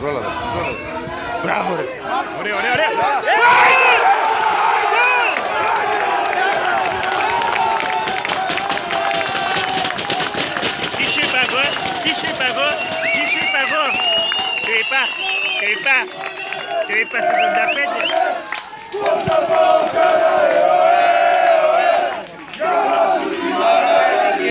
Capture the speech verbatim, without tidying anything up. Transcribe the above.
Πρόλαβε. Μπράβο ρε. Ωραία, ωραία, ωραία. Τι σου είπα εγώ, τι σου είπα εγώ, τι σου είπα εγώ. Τι είπα, τι είπα, τι είπα στο ογδόντα πέντε.